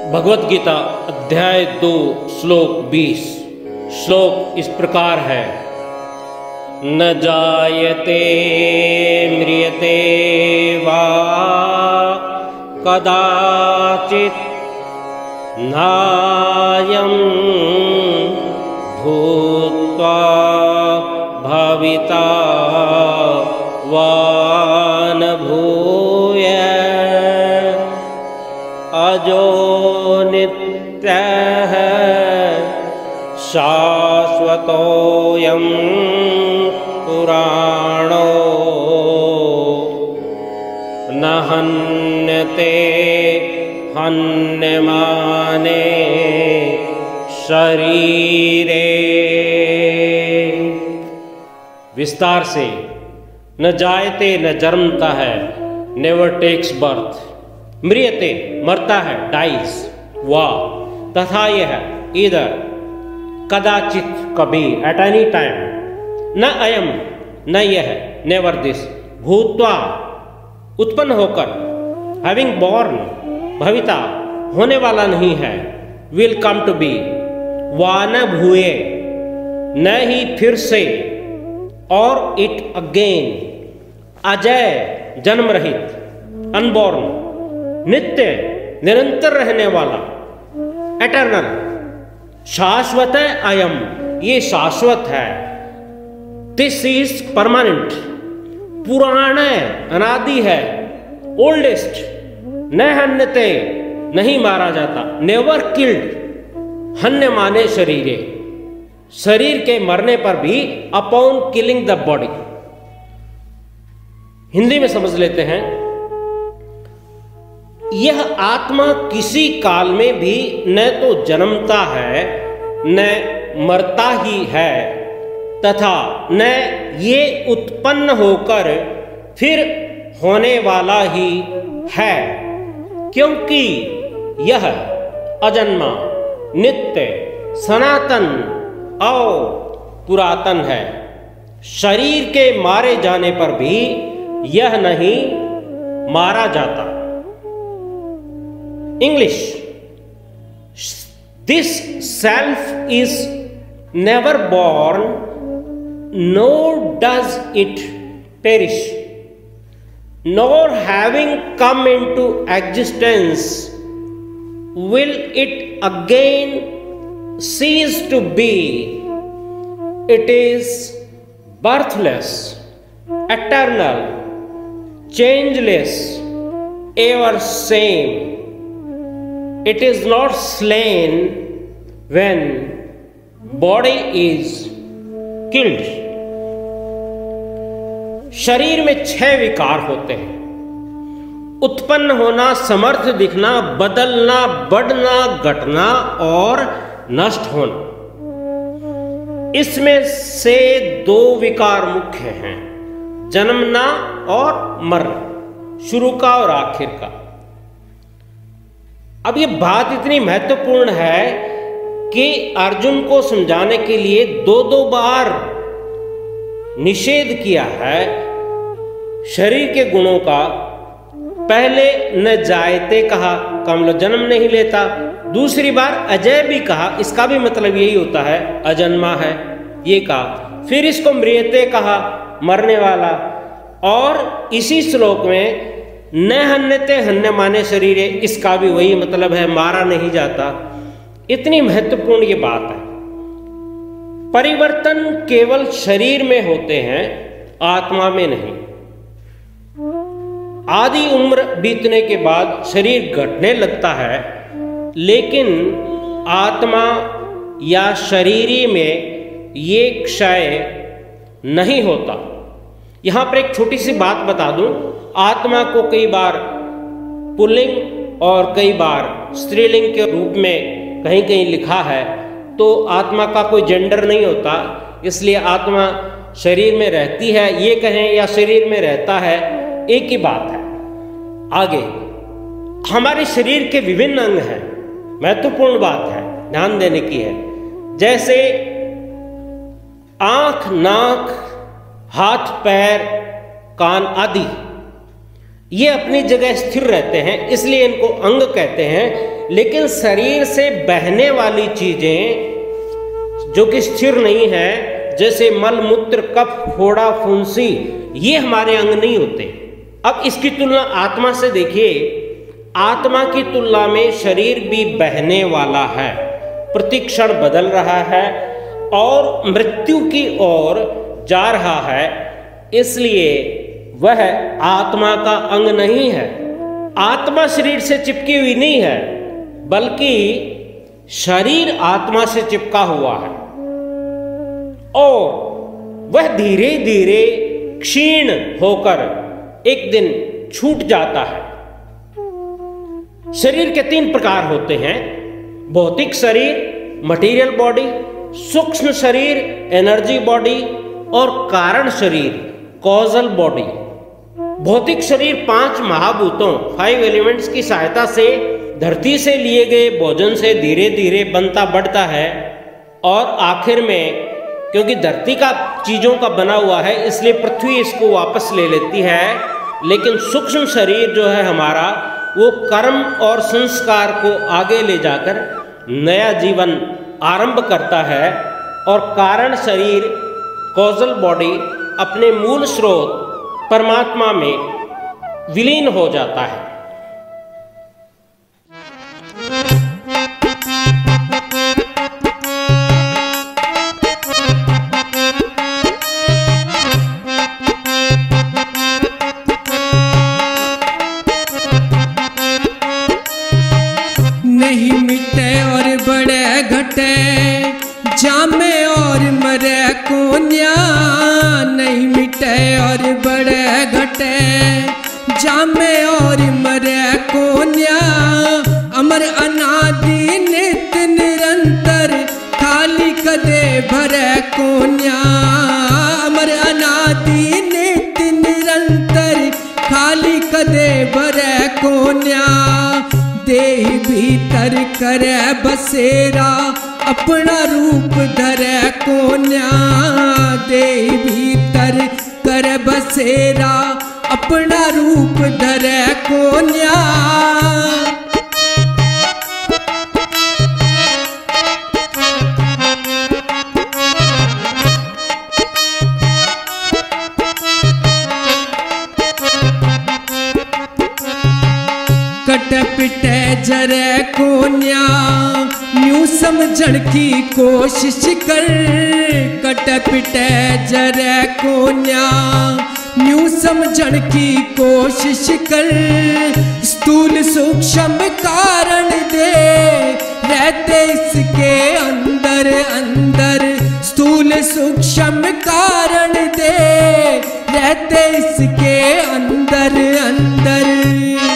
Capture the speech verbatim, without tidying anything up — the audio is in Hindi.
भगवत गीता अध्याय दो श्लोक बीस। श्लोक इस प्रकार है। न जायते म्रियते वा कदाचित् नायं भूत्वा भविता वा न भूयः अजो नित्यः शाश्वतोऽयं पुराणो न हन्यते हन्यमाने शरीरे। विस्तार से, न जायते न जन्मता है, नेवर टेक्स बर्थ। म्रियते मरता है, डाइज। वाह तथा यह इधर कदाचित कभी, एट एनी टाइम। न अयम न यह, नेवर दिस। भूत्वा उत्पन्न होकर, हैविंग बॉर्न, भविता होने वाला नहीं है, विल कम टू बी। वा न भूये न ही फिर से, और इट अगेन अजय जन्म रहित, अनबॉर्न, नित्य निरंतर रहने वाला, एटर्नल। शाश्वत अयम, ये शाश्वत है। दिस इज परमानेंट, पुराण अनादि है, ओल्डेस्ट। न हन्यते नहीं मारा जाता, नेवर किल्ड। हन्य माने शरीरे, शरीर के मरने पर भी, upon killing the body. Hindi में समझ लेते हैं। यह आत्मा किसी काल में भी न तो जन्मता है न मरता ही है, तथा न ये उत्पन्न होकर फिर होने वाला ही है, क्योंकि यह अजन्मा, नित्य, सनातन और पुरातन है। शरीर के मारे जाने पर भी यह नहीं मारा जाता। English, this self is never born, nor does it perish, nor having come into existence will it again cease to be. It is birthless, eternal, changeless, ever same. It is not slain when body is killed. शरीर में छह विकार होते हैं। उत्पन्न होना, समर्थ दिखना, बदलना, बढ़ना, घटना और नष्ट होना। इसमें से दो विकार मुख्य हैं, जन्मना और मरना, शुरू का और आखिर का। अब ये बात इतनी महत्वपूर्ण है कि अर्जुन को समझाने के लिए दो दो बार निषेध किया है शरीर के गुणों का। पहले न जायते कहा, का मतलब जन्म नहीं लेता। दूसरी बार अजय भी कहा, इसका भी मतलब यही होता है, अजन्मा है, ये कहा। फिर इसको म्रियते कहा, मरने वाला। और इसी श्लोक में न हन्यते हन्य माने शरीरे, इसका भी वही मतलब है, मारा नहीं जाता। इतनी महत्वपूर्ण ये बात है। परिवर्तन केवल शरीर में होते हैं, आत्मा में नहीं। आधी उम्र बीतने के बाद शरीर घटने लगता है, लेकिन आत्मा या शरीरी में ये क्षय नहीं होता। यहां पर एक छोटी सी बात बता दूं। आत्मा को कई बार पुल्लिंग और कई बार स्त्रीलिंग के रूप में कहीं कहीं लिखा है, तो आत्मा का कोई जेंडर नहीं होता, इसलिए आत्मा शरीर में रहती है ये कहें या शरीर में रहता है, एक ही बात है। आगे, हमारे शरीर के विभिन्न अंग हैं, महत्वपूर्ण बात है, ध्यान देने की है। जैसे आंख, नाक, हाथ, पैर, कान आदि, ये अपनी जगह स्थिर रहते हैं, इसलिए इनको अंग कहते हैं। लेकिन शरीर से बहने वाली चीजें जो कि स्थिर नहीं है, जैसे मल मूत्र कफ फोड़ा फुंसी, ये हमारे अंग नहीं होते। अब इसकी तुलना आत्मा से देखिए, आत्मा की तुलना में शरीर भी बहने वाला है, प्रतिक्षण बदल रहा है और मृत्यु की ओर जा रहा है, इसलिए वह आत्मा का अंग नहीं है। आत्मा शरीर से चिपकी हुई नहीं है, बल्कि शरीर आत्मा से चिपका हुआ है और वह धीरे धीरे क्षीण होकर एक दिन छूट जाता है। शरीर के तीन प्रकार होते हैं, भौतिक शरीर मटेरियल बॉडी, सूक्ष्म शरीर एनर्जी बॉडी और कारण शरीर कॉजल बॉडी। भौतिक शरीर पांच महाभूतों फाइव एलिमेंट्स की सहायता से धरती से लिए गए भोजन से धीरे धीरे बनता बढ़ता है और आखिर में, क्योंकि धरती का चीजों का बना हुआ है इसलिए पृथ्वी इसको वापस ले लेती है। लेकिन सूक्ष्म शरीर जो है हमारा, वो कर्म और संस्कार को आगे ले जाकर नया जीवन आरंभ करता है और कारण शरीर कॉजल बॉडी अपने मूल स्रोत परमात्मा में विलीन हो जाता है। नहीं मिटे और बड़े घटे, जामे और मरे कोन्या। नहीं मिटे और बड़े घटे, जामे और मरे कोन्या। अमर अनादि नित निरंतर, खाली कदे भरे कोन्या। अमर अनादि नित निरंतर, खाली कदे भरे कोन्या। देह भीतर करे बसेरा, अपना रूप धरे कोन्या। देह भीतर करे बसेरा, अपना रूप धरे कोन्या। कट पिटे जरे कोन्या, न्यू समझण की कोशिश कर। कट पिटे जरे कोन्या, न्यू समझण की कोशिश कर। स्थूल सूक्ष्म कारण दे, रहते इसके अंदर अंदर। स्थूल सूक्ष्म कारण दे, रहते इसके अंदर अंदर।